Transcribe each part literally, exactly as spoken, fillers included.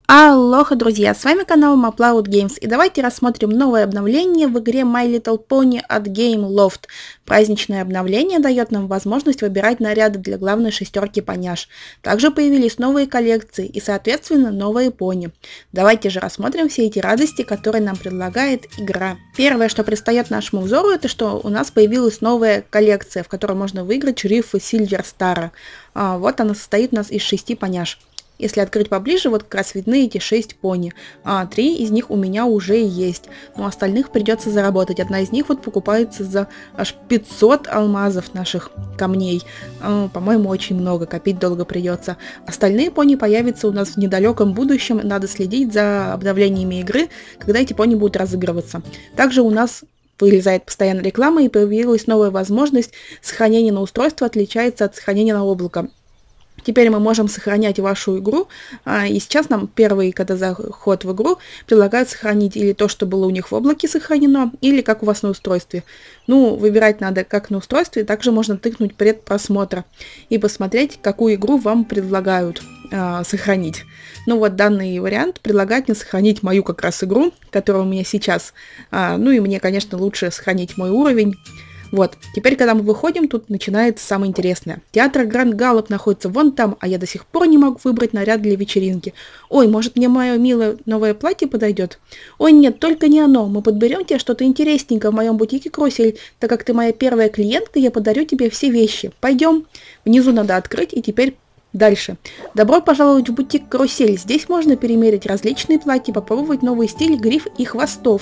Аллоха, друзья, с вами канал Maploud Games, и давайте рассмотрим новое обновление в игре My Little Pony от Gameloft. Праздничное обновление дает нам возможность выбирать наряды для главной шестерки поняш. Также появились новые коллекции и, соответственно, новые пони. Давайте же рассмотрим все эти радости, которые нам предлагает игра. Первое, что предстает нашему взору, это что у нас появилась новая коллекция, в которой можно выиграть шерифа Silver Star. А, вот она состоит у нас из шести поняш. Если открыть поближе, вот как раз видны эти шесть пони. А, три из них у меня уже есть. Но остальных придется заработать. Одна из них вот покупается за аж пятьсот алмазов наших камней. А, по-моему, очень много. Копить долго придется. Остальные пони появятся у нас в недалеком будущем. Надо следить за обновлениями игры, когда эти пони будут разыгрываться. Также у нас вылезает постоянно реклама, и появилась новая возможность. Сохранение на устройство отличается от сохранения на облако. Теперь мы можем сохранять вашу игру, и сейчас нам первый, когда заход в игру, предлагают сохранить или то, что было у них в облаке сохранено, или как у вас на устройстве. Ну, выбирать надо как на устройстве, также можно тыкнуть предпросмотра и посмотреть, какую игру вам предлагают э, сохранить. Ну вот данный вариант предлагает мне сохранить мою как раз игру, которая у меня сейчас. Э, ну и мне, конечно, лучше сохранить мой уровень. Вот, теперь, когда мы выходим, тут начинается самое интересное. Театр Гранд Галлоп находится вон там, а я до сих пор не могу выбрать наряд для вечеринки. Ой, может мне мое милое новое платье подойдет? Ой, нет, только не оно. Мы подберем тебе что-то интересненькое в моем бутике Карусель. Так как ты моя первая клиентка, я подарю тебе все вещи. Пойдем. Внизу надо открыть, и теперь дальше. Добро пожаловать в бутик Карусель. Здесь можно перемерить различные платья, попробовать новые стили гриф и хвостов.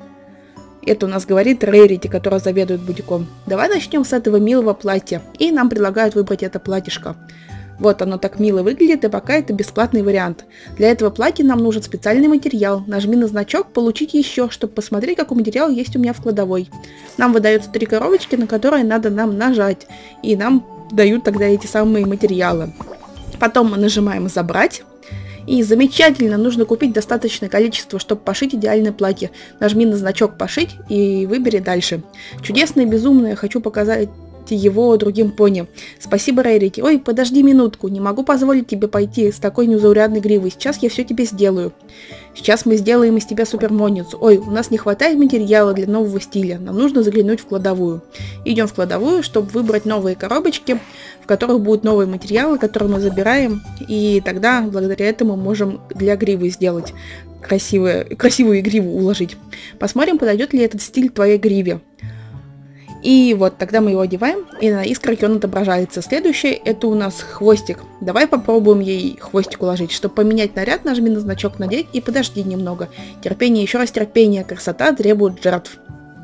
Это у нас говорит Рэрити, которая заведует бутиком. Давай начнем с этого милого платья. И нам предлагают выбрать это платьишко. Вот оно так мило выглядит, и пока это бесплатный вариант. Для этого платья нам нужен специальный материал. Нажми на значок «Получить еще», чтобы посмотреть, какой материал есть у меня в кладовой. Нам выдаются три коробочки, на которые надо нам нажать. И нам дают тогда эти самые материалы. Потом мы нажимаем «Забрать». И замечательно, нужно купить достаточное количество, чтобы пошить идеальное платье. Нажми на значок «Пошить» и выбери дальше. Чудесное, безумное, хочу показать его другим пони. Спасибо, Рэрити. Ой, подожди минутку, не могу позволить тебе пойти с такой незаурядной гривой. Сейчас я все тебе сделаю. Сейчас мы сделаем из тебя супермонницу. Ой, у нас не хватает материала для нового стиля. Нам нужно заглянуть в кладовую. Идем в кладовую, чтобы выбрать новые коробочки, в которых будут новые материалы, которые мы забираем. И тогда, благодаря этому, можем для гривы сделать красивую, красивую гриву уложить. Посмотрим, подойдет ли этот стиль твоей гриве. И вот тогда мы его одеваем, и на искорке он отображается. Следующее это у нас хвостик. Давай попробуем ей хвостик уложить. Чтобы поменять наряд, нажми на значок «Надеть» и подожди немного. Терпение, еще раз терпение. Красота требует жертв.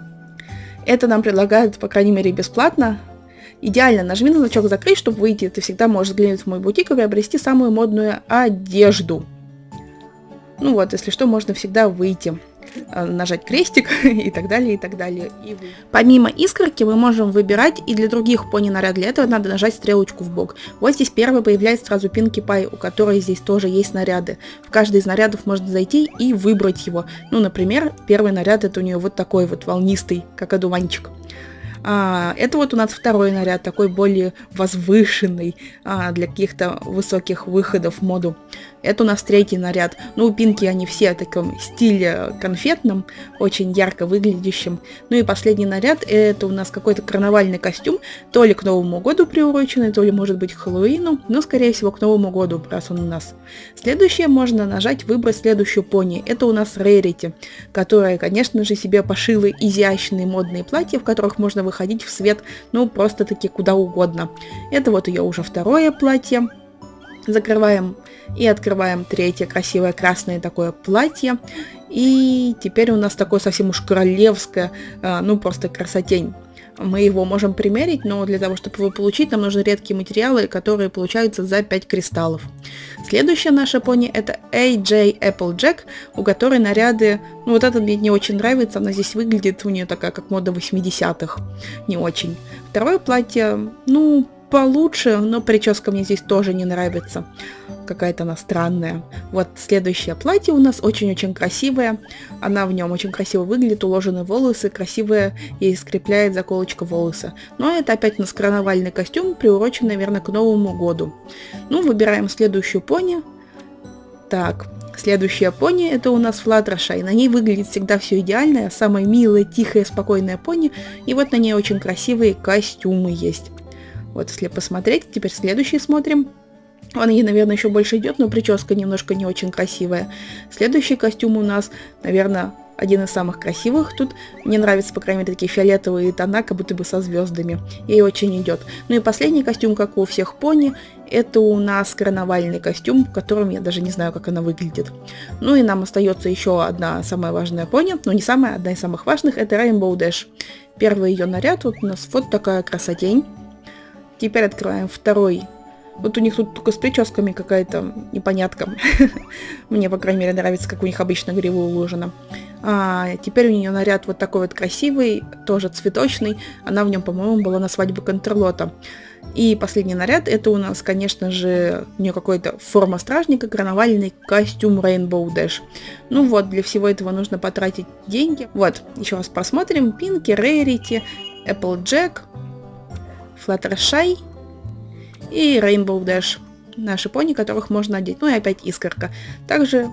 Это нам предлагают, по крайней мере, бесплатно. Идеально. Нажми на значок «Закрыть», чтобы выйти. Ты всегда можешь взглянуть в мой бутик и приобрести самую модную одежду. Ну вот, если что, можно всегда выйти. Нажать крестик и так далее, и так далее. И помимо искорки мы можем выбирать и для других пони наряд. Для этого надо нажать стрелочку в бок. Вот здесь первый появляется сразу Пинки Пай, у которой здесь тоже есть наряды. В каждый из нарядов можно зайти и выбрать его. Ну, например, первый наряд это у нее вот такой вот волнистый, как одуванчик. А, это вот у нас второй наряд, такой более возвышенный а, для каких-то высоких выходов в моду. Это у нас третий наряд. Ну, пинки они все в таком стиле конфетном, очень ярко выглядящим. Ну и последний наряд, это у нас какой-то карнавальный костюм, то ли к Новому году приуроченный, то ли может быть к Хэллоуину, но скорее всего к Новому году, раз он у нас. Следующее можно нажать «Выбрать следующую пони». Это у нас Рэрити, которая, конечно же, себе пошила изящные модные платья, в которых можно выходить в свет, ну, просто-таки куда угодно. Это вот ее уже второе платье. Закрываем и открываем третье красивое красное такое платье. И теперь у нас такое совсем уж королевское, ну просто красотень. Мы его можем примерить, но для того, чтобы его получить, нам нужны редкие материалы, которые получаются за пять кристаллов. Следующая наша пони это эй джей Applejack, у которой наряды, ну вот этот мне не очень нравится, она здесь выглядит, у нее такая как мода восьмидесятых, не очень. Второе платье, ну получше, но прическа мне здесь тоже не нравится. Какая-то она странная. Вот следующее платье у нас очень-очень красивое. Она в нем очень красиво выглядит, уложены волосы, красивая и скрепляет заколочка волосы. Но это опять у нас карнавальный костюм, приурочен, наверное, к Новому году. Ну, выбираем следующую пони. Так, Следующая пони — это у нас Флаттершай. На ней выглядит всегда все идеально, самая милая, тихая, спокойная пони. И вот на ней очень красивые костюмы есть. Вот если посмотреть, теперь следующий смотрим. Он ей, наверное, еще больше идет, но прическа немножко не очень красивая. Следующий костюм у нас, наверное, один из самых красивых. Тут мне нравятся, по крайней мере, такие фиолетовые тона, как будто бы со звездами. Ей очень идет. Ну и последний костюм, как у всех пони, это у нас карнавальный костюм, в котором я даже не знаю, как она выглядит. Ну и нам остается еще одна самая важная пони, но не самая, одна из самых важных, это Rainbow Dash. Первый ее наряд, вот у нас вот такая красотень. Теперь открываем второй. Вот у них тут только с прическами какая-то непонятка. Мне, по крайней мере, нравится, как у них обычно грива уложена. А, теперь у нее наряд вот такой вот красивый, тоже цветочный. Она в нем, по-моему, была на свадьбе Контрлота. И последний наряд, это у нас, конечно же, у нее какая-то форма стражника, карнавальный костюм Rainbow Dash. Ну вот, для всего этого нужно потратить деньги. Вот, еще раз посмотрим. Пинки, Rarity, Applejack, Fluttershy и Rainbow Dash. Наши пони, которых можно одеть. Ну и опять искорка. Также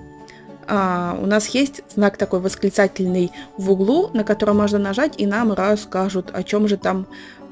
а, у нас есть знак такой восклицательный в углу, на который можно нажать, и нам расскажут, о чем же там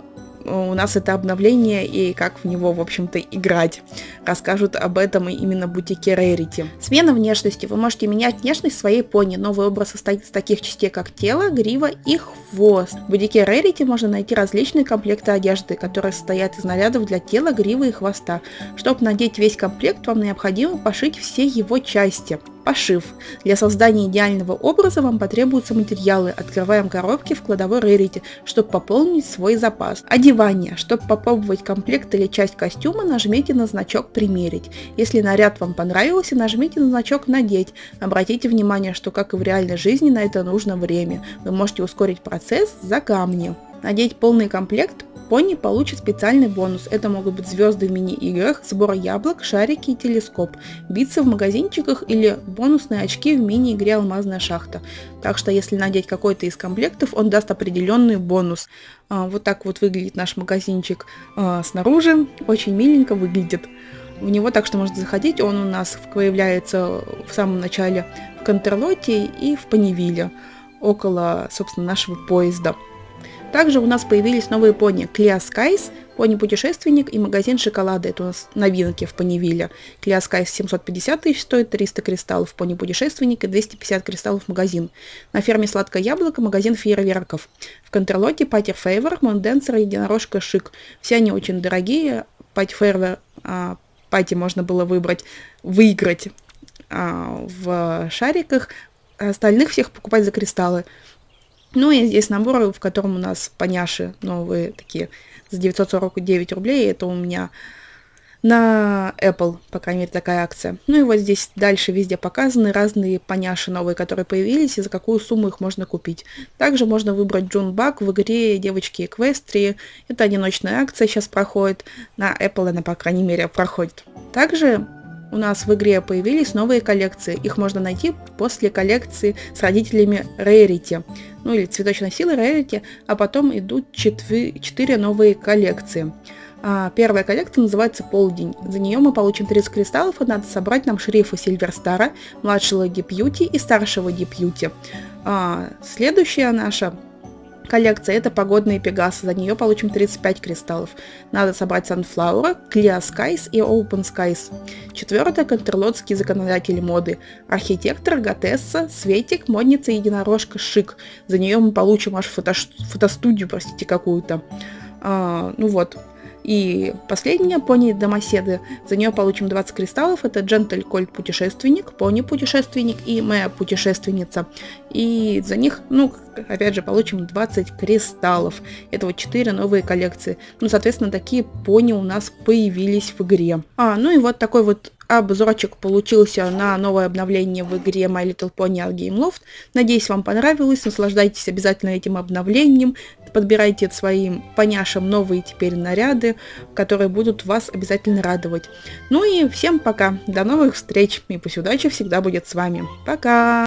у нас это обновление и как в него, в общем-то, играть. Расскажут об этом и именно в бутике Rarity. Смена внешности. Вы можете менять внешность своей пони. Новый образ состоит из таких частей, как тело, грива и хвост. В бутике Rarity можно найти различные комплекты одежды, которые состоят из нарядов для тела, гривы и хвоста. Чтобы надеть весь комплект, вам необходимо пошить все его части. Пошив. Для создания идеального образа вам потребуются материалы. Открываем коробки в кладовой Rarity, чтобы пополнить свой запас. Одевание. Чтобы попробовать комплект или часть костюма, нажмите на значок «Примерить». Если наряд вам понравился, нажмите на значок «Надеть». Обратите внимание, что, как и в реальной жизни, на это нужно время. Вы можете ускорить процесс за камни. Надеть полный комплект. Пони получит специальный бонус. Это могут быть звезды в мини-играх, сбор яблок, шарики и телескоп, биться в магазинчиках или бонусные очки в мини-игре «Алмазная шахта». Так что, если надеть какой-то из комплектов, он даст определенный бонус. А, вот так вот выглядит наш магазинчик а, снаружи. Очень миленько выглядит. В него так что можно заходить. Он у нас появляется в самом начале в Контрлоте и в Понивилле, около, собственно, нашего поезда. Также у нас появились новые пони Clear Skies, пони-путешественник и магазин шоколада. Это у нас новинки в Понивилле. Clear Skies семьсот пятьдесят тысяч стоит, триста кристаллов пони-путешественник и двести пятьдесят кристаллов магазин. На ферме Сладкое Яблоко магазин фейерверков. В Контрлоте Пати Фейвор, Монденсер и Единорожка Шик. Все они очень дорогие. Пати Фейвор, а, Пати можно было выбрать, выиграть а, в шариках, а остальных всех покупать за кристаллы. Ну и здесь набор, в котором у нас поняши новые такие за девятьсот сорок девять рублей. Это у меня на Apple, по крайней мере, такая акция. Ну и вот здесь дальше везде показаны разные поняши новые, которые появились и за какую сумму их можно купить. Также можно выбрать Джунбак в игре Девочки Эквестрии. Это одиночная акция сейчас проходит. На Apple она, по крайней мере, проходит. Также у нас в игре появились новые коллекции. Их можно найти после коллекции с родителями Rarity. Ну или цветочной силы Rarity, а потом идут четыре новые коллекции. А, первая коллекция называется «Полдень». За нее мы получим тридцать кристаллов, и надо собрать нам шерифа Сильверстара, младшего Дипьюти и старшего Дипьюти. А, следующая наша коллекция — это погодные пегасы. За нее получим тридцать пять кристаллов. Надо собрать Sunflower, Clear Skies и Open Skies. Четвертая — контрлотские законодатели моды. Архитектор, Готесса, Светик, модница, единорожка, Шик. За нее мы получим аж фото фотостудию, простите, какую-то. А, ну вот. И последняя — пони Домоседы. За нее получим двадцать кристаллов. Это Джентль Кольт Путешественник, Пони Путешественник и Мэя Путешественница. И за них, ну, опять же, получим двадцать кристаллов. Это вот четыре новые коллекции. Ну, соответственно, такие пони у нас появились в игре. А, ну и вот такой вот обзорчик получился на новое обновление в игре My Little Pony от Game Loft. Надеюсь, вам понравилось. Наслаждайтесь обязательно этим обновлением. Подбирайте своим поняшам новые теперь наряды, которые будут вас обязательно радовать. Ну и всем пока. До новых встреч. И пусть удача всегда будет с вами. Пока!